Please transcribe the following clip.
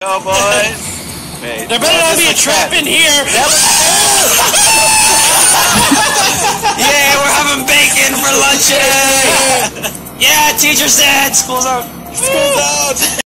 Oh, boys. Wait, there better not be a trap in here. Yeah, we're having bacon for lunch today. Yeah, teacher's dead. School's out. School's out.